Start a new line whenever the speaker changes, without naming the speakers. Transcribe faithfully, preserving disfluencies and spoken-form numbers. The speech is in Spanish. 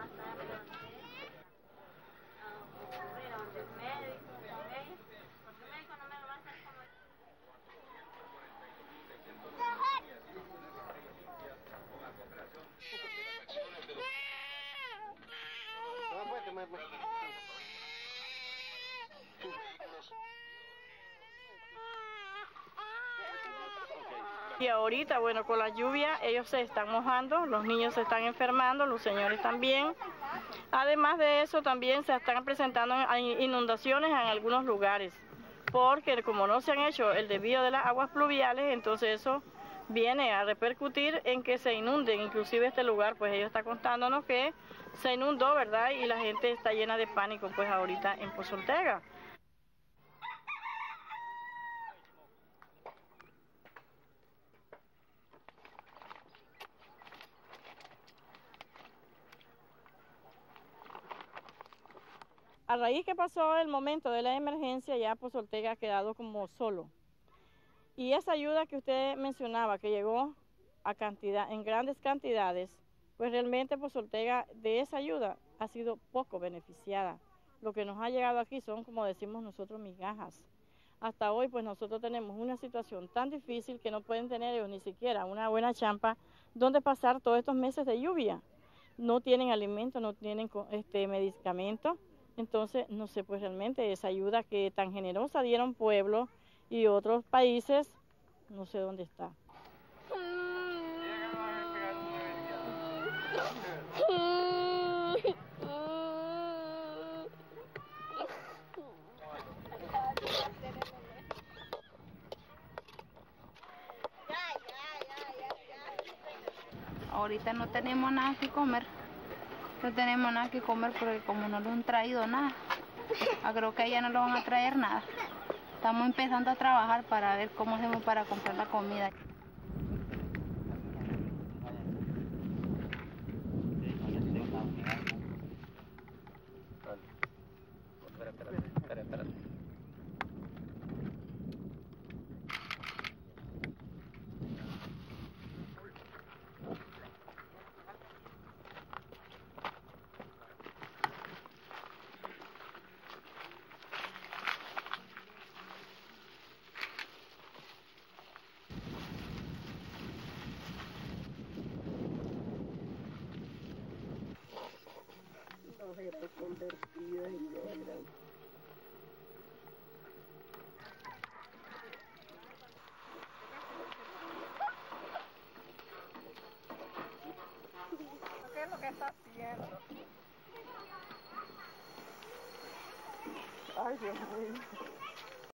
Y ahorita, bueno, con la lluvia ellos se están mojando, los niños se están enfermando, los señores también. Además de eso, también se están presentando inundaciones en algunos lugares, porque como no se han hecho el desvío de las aguas pluviales, entonces eso viene a repercutir en que se inunden. Inclusive este lugar, pues ellos están contándonos que se inundó, ¿verdad? Y la gente está llena de pánico, pues ahorita en Pozo Ortega. A raíz que pasó el momento de la emergencia, ya Pozo Ortega ha quedado como solo. Y esa ayuda que usted mencionaba, que llegó a cantidad, en grandes cantidades, pues realmente Pozo Ortega de esa ayuda ha sido poco beneficiada. Lo que nos ha llegado aquí son, como decimos nosotros, migajas. Hasta hoy, pues nosotros tenemos una situación tan difícil que no pueden tener ellos ni siquiera una buena champa donde pasar todos estos meses de lluvia. No tienen alimento, no tienen este, medicamentos. Entonces, no sé, pues realmente esa ayuda que tan generosa dieron pueblos y otros países, no sé dónde está.
Ahorita no tenemos nada que comer. No tenemos nada que comer porque como no nos han traído nada, creo que allá no lo van a traer nada. Estamos empezando a trabajar para ver cómo hacemos para comprar la comida.
Espera, espera, espera, espera.
Objetos convertidos y cosas. ¿Qué es lo que está haciendo? Ay, Dios mío.